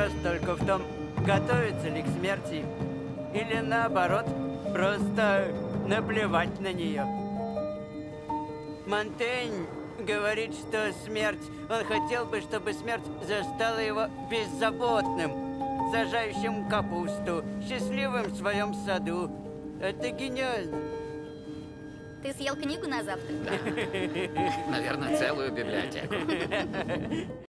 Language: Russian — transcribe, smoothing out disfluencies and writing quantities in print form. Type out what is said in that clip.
Вопрос только в том, готовится ли к смерти, или наоборот, просто наплевать на нее. Монтень говорит, что смерть... Он хотел бы, чтобы смерть застала его беззаботным, сажающим капусту, счастливым в своем саду. Это гениально. Ты съел книгу на завтрак? Наверное, целую библиотеку.